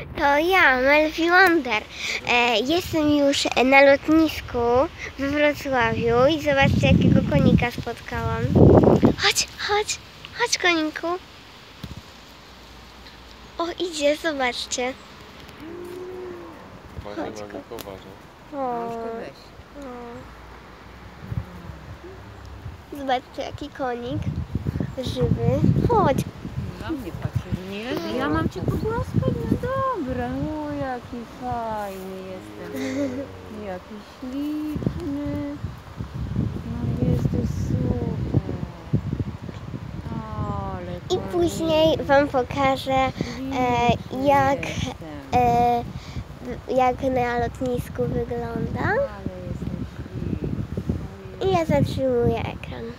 To ja, Melfi Wonder. Jestem już na lotnisku we Wrocławiu i zobaczcie, jakiego konika spotkałam. Chodź, chodź, chodź, koniku. O, idzie, zobaczcie. Uważaj, Chodź, Monika, uważaj. O, zobaczcie, jaki konik żywy. Chodź. Na mnie patrzy. Nie, ja mam cię pogłaskać, no dobra. O, jaki fajny jestem. Jaki śliczny. No jesteś super. Ale I później wam pokażę, jak na lotnisku wygląda. Ale jesteś śliczny. I ja zatrzymuję ekran.